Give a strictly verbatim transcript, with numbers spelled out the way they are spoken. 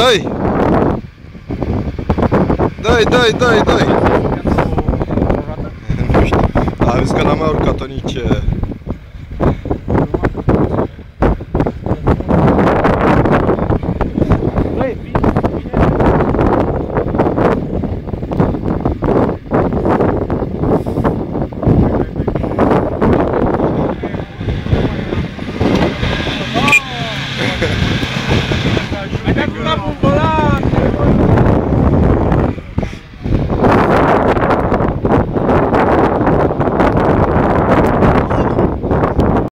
Dă-i! Dă-i, dă-i, dă-i, dă-i! Nu știu. Am zis că n-am mai urcat-o nici...